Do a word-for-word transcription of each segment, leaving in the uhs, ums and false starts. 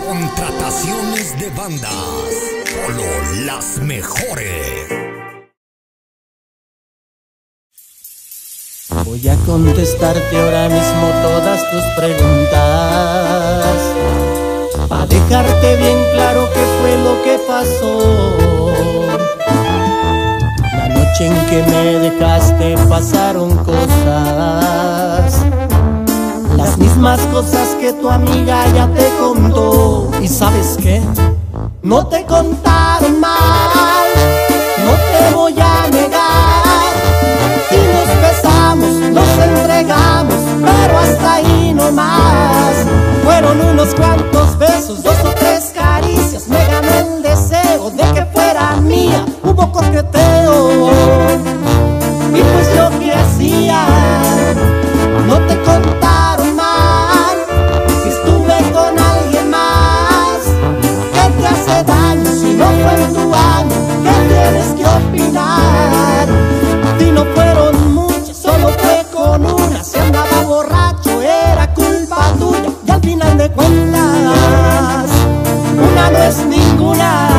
Contrataciones de bandas, solo las mejores. Voy a contestarte ahora mismo todas tus preguntas, para dejarte bien claro qué fue lo que pasó. La noche en que me dejaste pasaron cosas, las mismas cosas que tu amiga ya te contó. ¿Y sabes qué? No te contaron mal, no te voy a negar. Si nos besamos, nos entregamos, pero hasta ahí no más. Fueron unos cuantos besos, dos o tres caricias, me ganó el deseo de que fuera mía. Hubo coqueteo, y pues yo qué hacía. No te contaron mal, si estuve con alguien más. ¿Qué te hace daño si no fue en tu año? ¿Qué tienes que opinar? Si no fueron muchas, solo fue con una. Si andaba borracho era culpa tuya, y al final de cuentas una no es ninguna.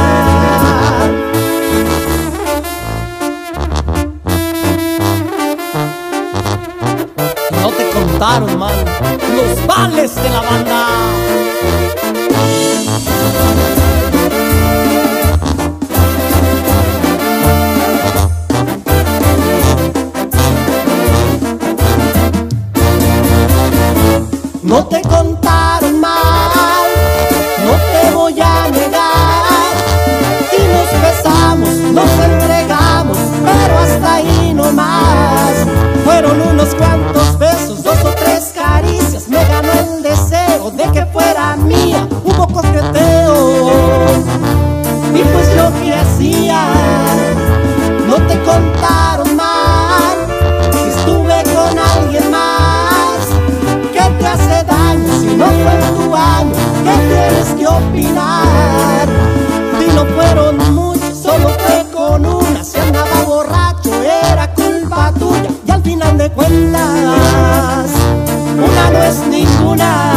No te contaron mal los vales de la banda. No te contaron mal, no te voy a negar. Si nos besamos, nos entregamos, pero hasta ahí no más. Fueron unos cuantos besos, dos o tres caricias, me ganó el deseo de que fuera mía. Hubo coqueteo, y pues yo qué hacía. No te contaron mal, si estuve con alguien más. ¿Qué te hace daño si no fue en tu año? ¿Qué tienes que opinar? Si no fueron muchos, solo fue con una. Si andaba borracho era culpa tuya, y al final de cuentas una no es ninguna.